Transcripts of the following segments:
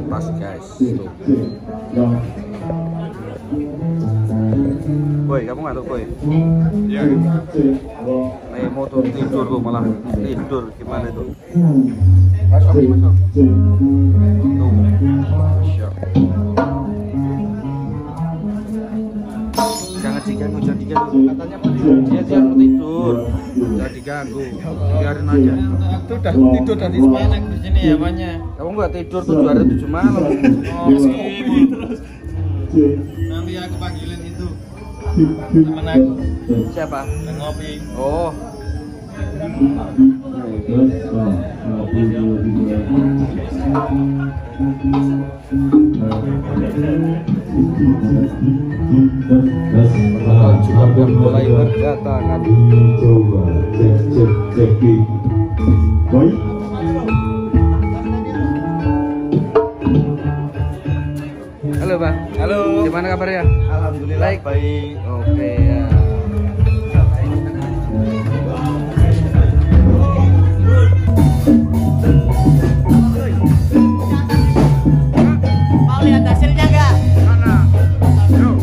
pas guys. Tuh. Boy, kamu nggak tuh boy? Iya. Mau tuh tidur tuh malah tidur gimana tuh? Masuk. Tuh. Jangan diganggu, jangan diganggu. Katanya mau tidur. Dia mau tidur. Jangan diganggu. Biarin aja. Itu udah tidur dari semalam di sini ya, Manya. Kamu nggak tidur 7 hari 7 malam. Oh, terus. Nanti aku panggilin itu. Temen aku. Siapa? Yang ngopi. Oh. Penonton juga mulai berdatangan. Coba cek. Baik. Halo Bang. Halo. Gimana kabarnya? Alhamdulillah baik. Oke ya. Mau lihat hasilnya nggak? Mana? Yuk.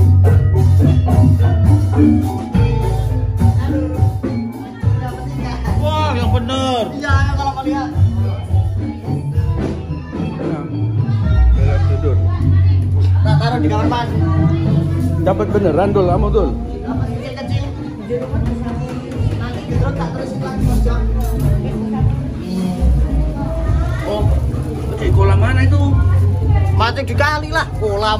Wah, yang bener. Iya, kalau mau lihat. Belok tidur. Tak taruh di kamar mandi. Dapat beneran Dul, kamu Dul. Dapat kecil-kecil. Nanti gitu tak terusin lagi pojok. Oh, di kolam mana itu? Mancing di kali lah, kolam.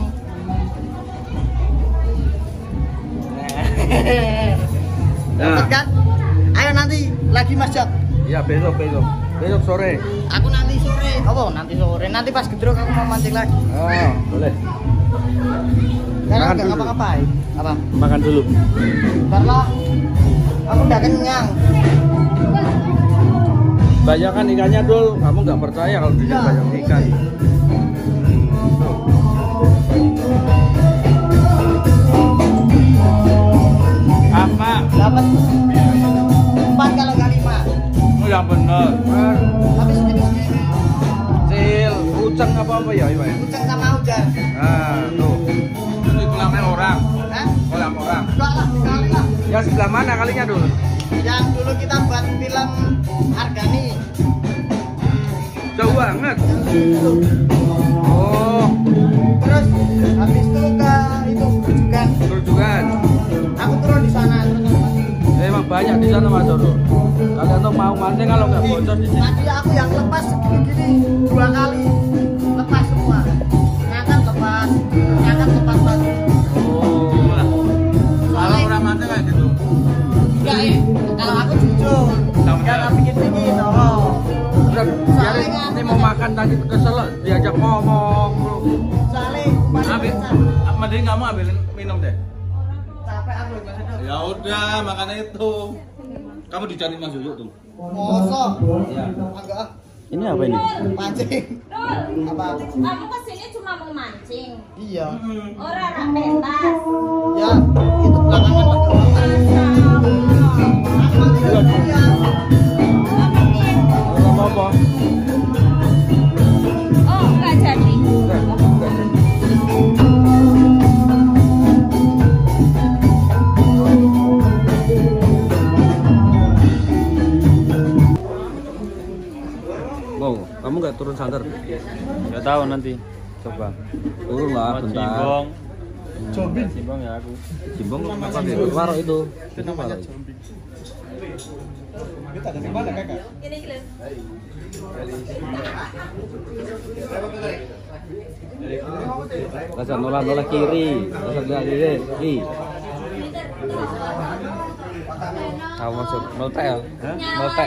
Dapat kan? Ayo nanti lagi Mas Jak. Ya besok sore. Aku nanti sore. Apa? Nanti sore. Nanti pas gedrok aku mau mancing lagi. Oh, boleh. Karena Makan nggak dulu. ngapa-ngapain. Apa? Makan dulu. Bentar lah. Aku udah kenyang. Banyak kan ikannya Dul, kamu nggak percaya kalau di sini Iya. banyak ikan. Apa? Dapat 4 kalau nggak 5. Oh, yang bener. Tapi segini-segini. Cil, uceng apa ya Iwan? Kucing sama hujan. Nah, tuh. Ini kolamnya orang. Hah? Kolam orang. Enggak lah, sekali lah. Yang sebelah mana kalinya Dul? Yang dulu kita buat film Argani. Jauh banget. Oh, Terus habis itu ke itu Grojogan. Grojogan. Aku turun di sana. Emang banyak di sana Mas Dul. Kalian tuh mau mancing kalau nggak bocor di sini. Tadi aku yang lepas segini 2 kali. Lepas semua. Ngangkat lepas lagi. Oh, Kalau orang mati kayak gitu. Enggak ya. Kalau aku jujur. Tahu Enggak nggak? bikin-bikin. Oh. udah biarin ini mau makan tadi kesel diajak ngomong. Soalnya umpannya Ambil. besar. Mending kamu ambilin minum deh. Capek aku Mas Edo. Ya udah, makanya itu. Kamu dicari Mas Yoyo tuh. Mosok. Iya. Enggak ah. Ini apa ini? Mancing. Dul, Apa? kamu kesini cuma mau mancing. Iya. Orang anak pentas. Ya, itu belakangan lagi. Aku mati dulu ya. Lama apa? Oh, nggak jadi. Wow, kamu nggak turun santer? Nggak tahu nanti. Coba. Turun lah, bentar. Cimbong. Jombing. Cimbong ya aku. Cimbong apa gitu? Waro itu. Itu namanya jombing. Kita dari mana kakak? Gini gini. Rasa nolak kiri, rasa kiri. Kamu masuk notel, notel.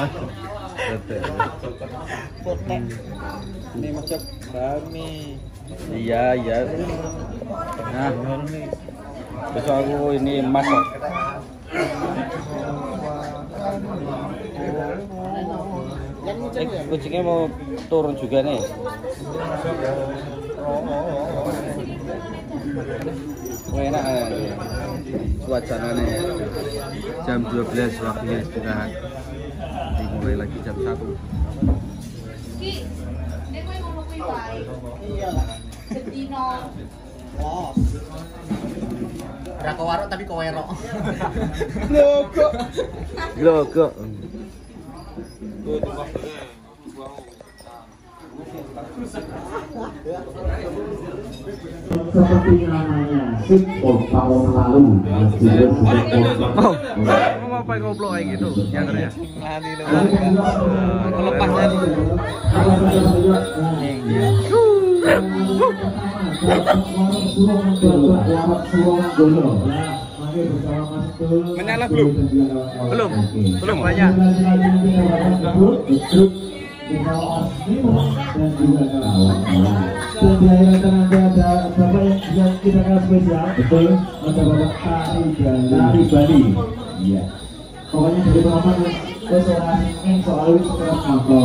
Potek. Ini macam kami. Iya. Nah, besok aku ini masak. Kucingnya mau turun juga nih. Wah, enak suasananya. Jam 12 waktunya istirahat. Dimulai lagi jam 1. Ki, nek kowe ngono kuwi wae. Iya. Bedino. Oh. Ora kewarok tapi kewerok. Glogok. Seperti namanya Super tahun lalu Mau apa ngobrol kayak gitu nyanternya? Kelepasnya menyala belum? Belum banyak. Dan juga kawan-kawan. Dan di akhir acara ada bapak yang kita kenal spesial, betul, ada bapak Tari Bali. Iya. Pokoknya dari bapak ke soal ini soal sekarang apa?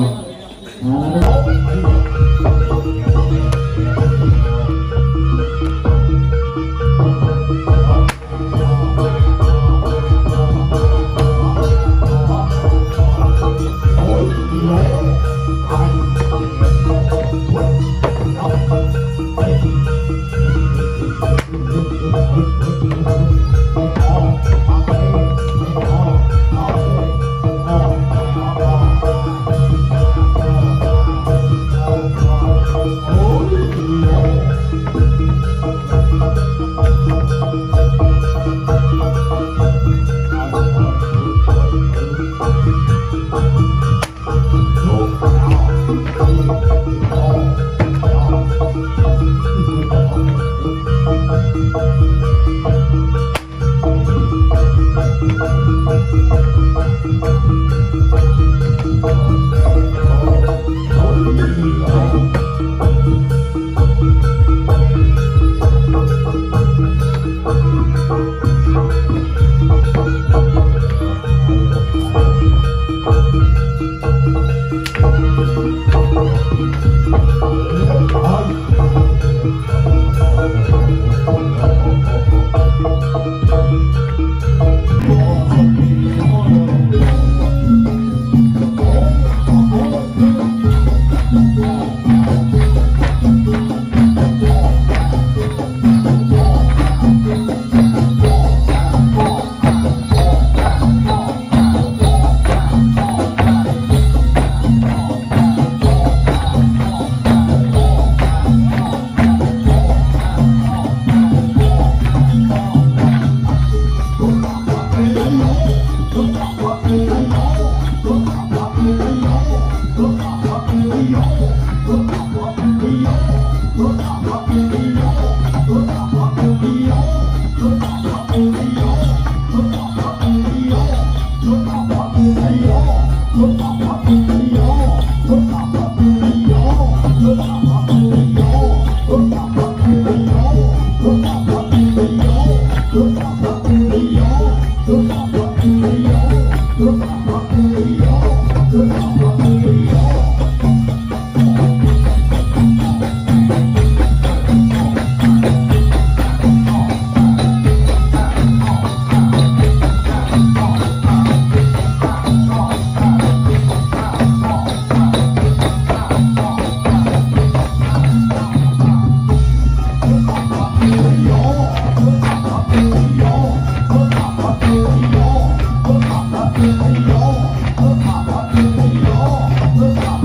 Look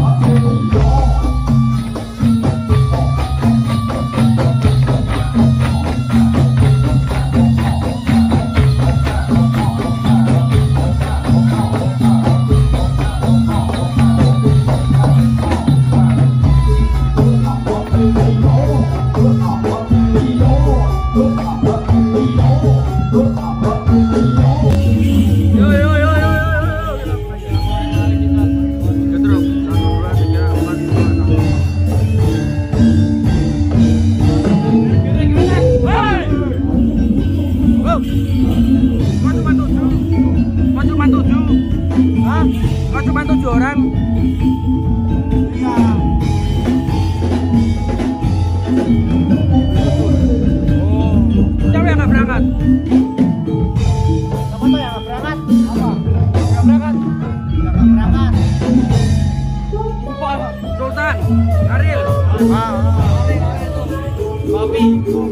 Kopi.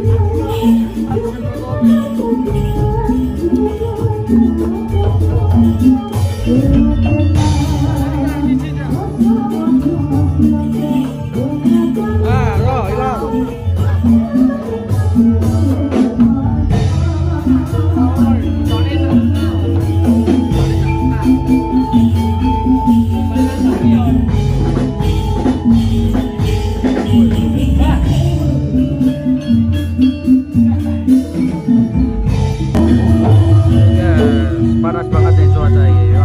Panas banget nih cuaca ini ya.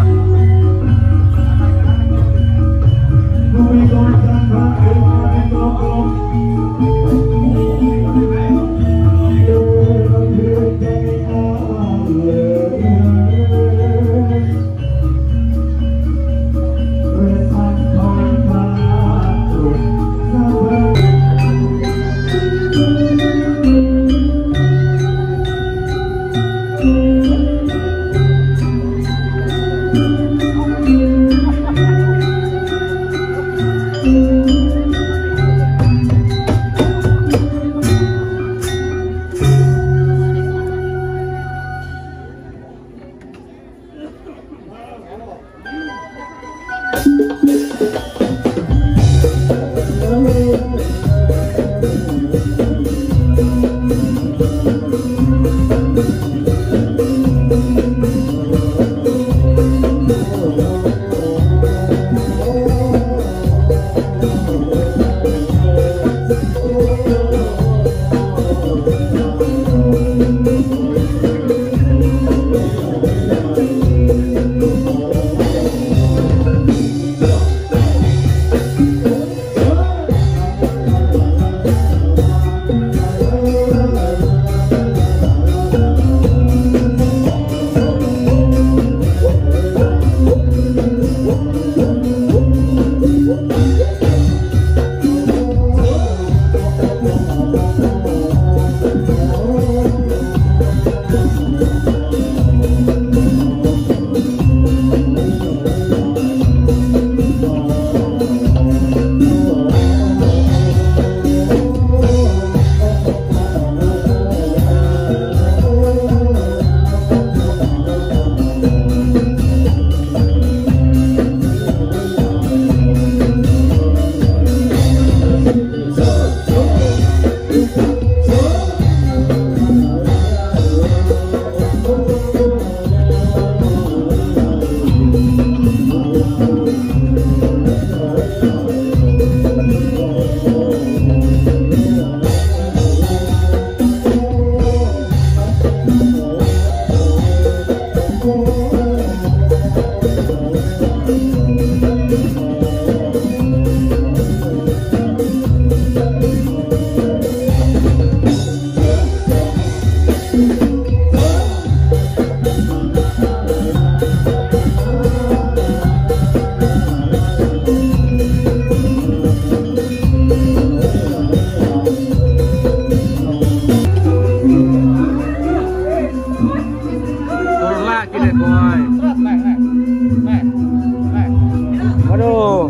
Waduh,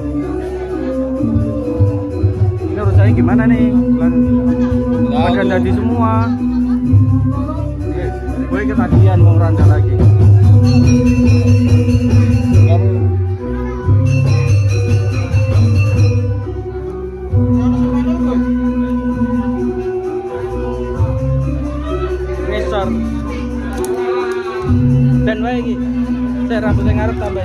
ini urusannya gimana nih? Pada jadi semua. Gue ketagihan mau randa lagi. Ngesor. Dan wae iki. Saya rambutnya ngarep tambah